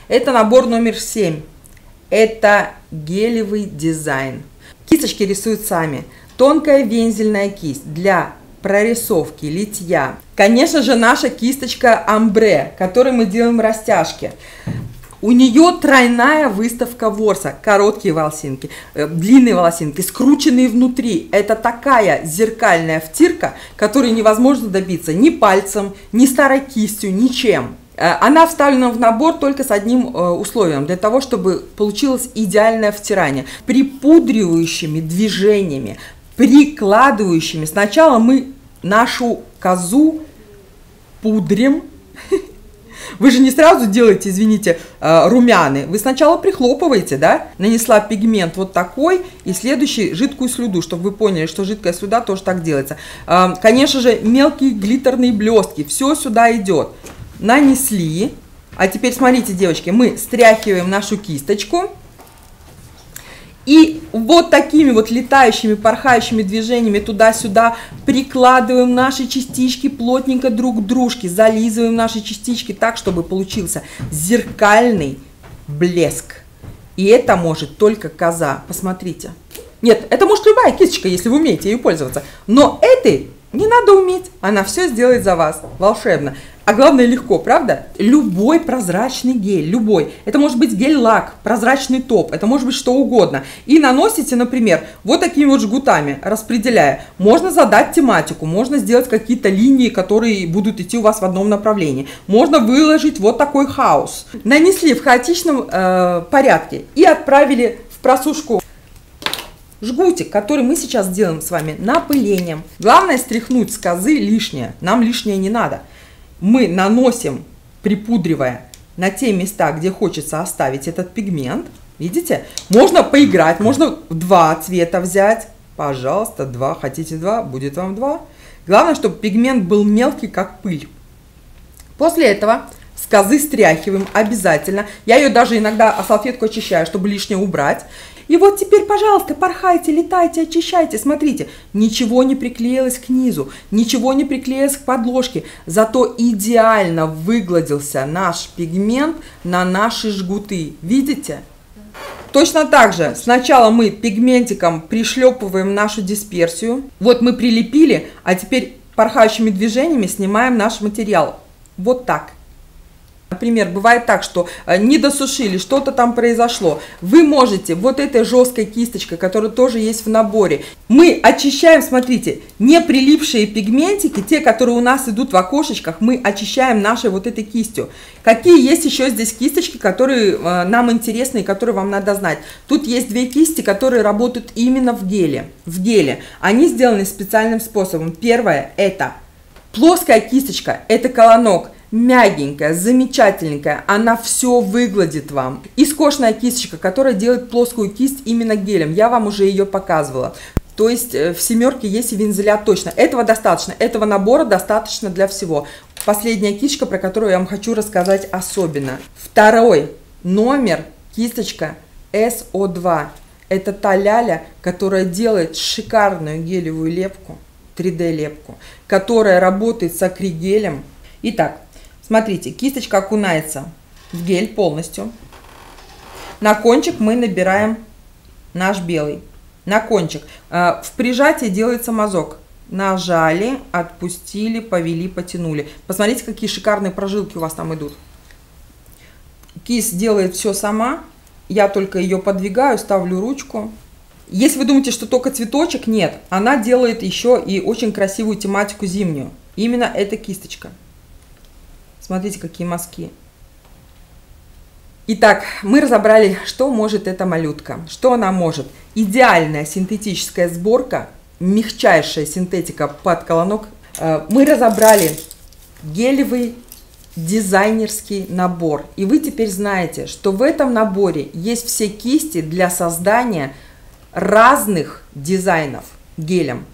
Это набор номер 7. Это гелевый дизайн. Кисточки рисуют сами. Тонкая вензельная кисть для прорисовки, литья. Конечно же, наша кисточка амбре, которой мы делаем растяжки. У нее тройная выставка ворса. Короткие волосинки, длинные волосинки, скрученные внутри. Это такая зеркальная втирка, которой невозможно добиться ни пальцем, ни старой кистью, ничем. Она вставлена в набор только с одним условием, для того, чтобы получилось идеальное втирание. Припудривающими движениями, прикладывающими. Сначала мы нашу козу пудрим. Вы же не сразу делаете, извините, румяны. Вы сначала прихлопываете, да? Нанесла пигмент вот такой, и следующий жидкую слюду, чтобы вы поняли, что жидкая слюда тоже так делается. Конечно же, мелкие глиттерные блестки, все сюда идет. Нанесли. А теперь смотрите, девочки, мы стряхиваем нашу кисточку. И вот такими вот летающими, порхающими движениями туда-сюда прикладываем наши частички плотненько друг к дружке, зализываем наши частички так, чтобы получился зеркальный блеск. И это может только коза. Посмотрите. Нет, это может любая кисточка, если вы умеете ею пользоваться. Но этой не надо уметь. Она все сделает за вас. Волшебно. А главное, легко, правда? Любой прозрачный гель, любой. Это может быть гель-лак, прозрачный топ, это может быть что угодно. И наносите, например, вот такими вот жгутами, распределяя. Можно задать тематику, можно сделать какие-то линии, которые будут идти у вас в одном направлении. Можно выложить вот такой хаос. Нанесли в хаотичном порядке и отправили в просушку. Жгутик, который мы сейчас делаем с вами напылением. Главное стряхнуть с козы лишнее. Нам лишнее не надо. Мы наносим, припудривая, на те места, где хочется оставить этот пигмент. Видите? Можно поиграть, можно два цвета взять. Пожалуйста, два. Хотите два? Будет вам два. Главное, чтобы пигмент был мелкий, как пыль. После этого с козы стряхиваем обязательно. Я ее даже иногда салфетку очищаю, чтобы лишнее убрать. И вот теперь, пожалуйста, порхайте, летайте, очищайте. Смотрите, ничего не приклеилось к низу, ничего не приклеилось к подложке. Зато идеально выгладился наш пигмент на наши жгуты. Видите? Точно так же сначала мы пигментиком пришлепываем нашу дисперсию. Вот мы прилепили, а теперь порхающими движениями снимаем наш материал. Вот так. Например, бывает так, что не досушили, что-то там произошло. Вы можете вот этой жесткой кисточкой, которая тоже есть в наборе, мы очищаем, смотрите, не прилипшие пигментики, те, которые у нас идут в окошечках, мы очищаем нашей вот этой кистью. Какие есть еще здесь кисточки, которые нам интересны и которые вам надо знать? Тут есть две кисти, которые работают именно в геле. Они сделаны специальным способом. Первое – это плоская кисточка, это колонок. Мягенькая, замечательненькая, она все выгладит вам. И скошенная кисточка, которая делает плоскую кисть именно гелем. Я вам уже ее показывала. То есть в семерке есть и вензеля точно. Этого достаточно, этого набора достаточно для всего. Последняя кисточка, про которую я вам хочу рассказать особенно. Второй номер кисточка SO2. Это та ляля, которая делает шикарную гелевую лепку, 3D-лепку, которая работает с акригелем. Итак, смотрите, кисточка окунается в гель полностью. На кончик мы набираем наш белый. На кончик. В прижатии делается мазок. Нажали, отпустили, повели, потянули. Посмотрите, какие шикарные прожилки у вас там идут. Кисть делает все сама. Я только ее подвигаю, ставлю ручку. Если вы думаете, что только цветочек, нет. Она делает еще и очень красивую тематику зимнюю. Именно эта кисточка. Смотрите, какие мазки. Итак, мы разобрали, что может эта малютка. Что она может? Идеальная синтетическая сборка, мягчайшая синтетика под колонок. Мы разобрали гелевый дизайнерский набор. И вы теперь знаете, что в этом наборе есть все кисти для создания разных дизайнов гелем.